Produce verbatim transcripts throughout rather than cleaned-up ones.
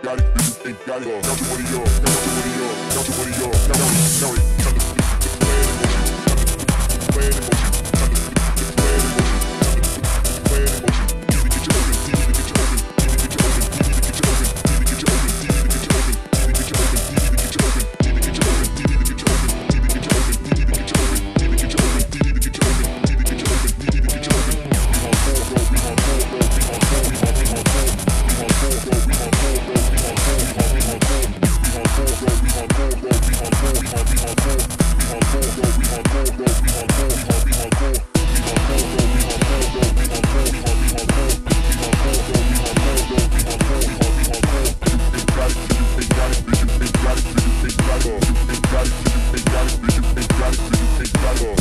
got it, you ain't got it. Now you want it, yo. Now you want it, yo. Now you want it, yo. Now you want it, now it. Plan in motion. Plan in motion. Plan in motion. Plan in motion. Need to get you open. Need to get you open. Need to get you open. Need to get you open. Need to get you open. Need to get you open. Need to get you open. Need to get you open. Need to get you open. Need to get you open. Need to get you open. Need to get you open. Need to get you open. Need to get you open. Need to get you open. Need to get you open. We on four, bro. We on four, bro. We on four. We on we on four. We on four, bro. We on four, bro. We on four. We on we on four. We on four, bro. We on four, bro. We on four. We on we on four. We on four, bro. We on four, bro. We on four. We on we on four. We on four, bro. We on four, bro. We on four. We on we on four. We on four, bro. We on four, bro. We on four. We on we on four. You ain't got it. You ain't got it. You ain't got it. You ain't got it. You ain't got it. You ain't got it. You ain't got it. You ain't got it.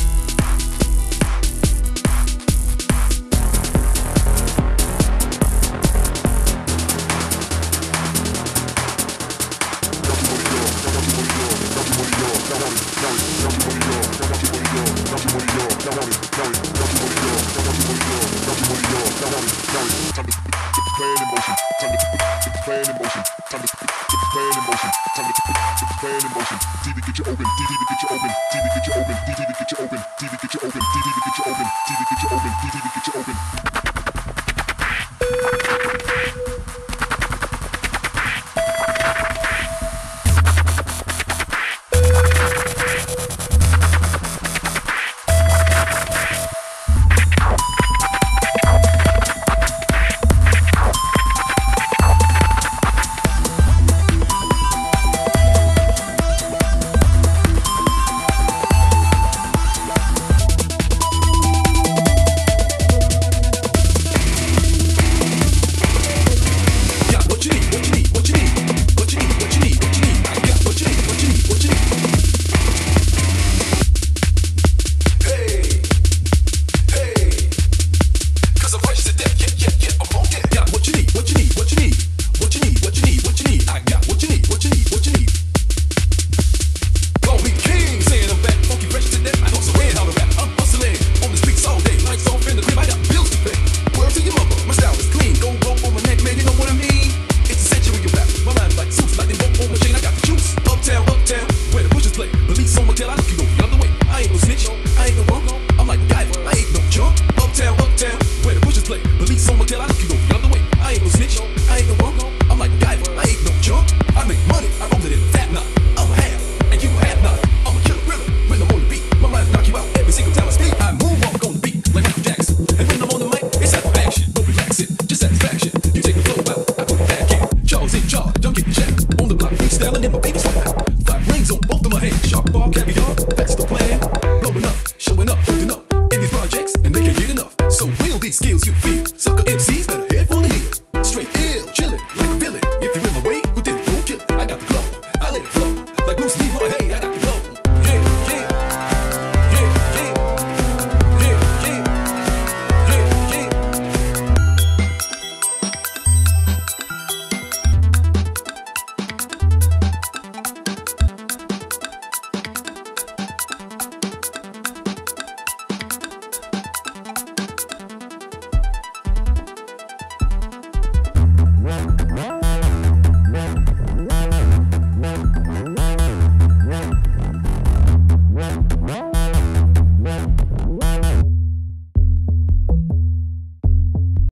Don't get the check on the block, freestyling in my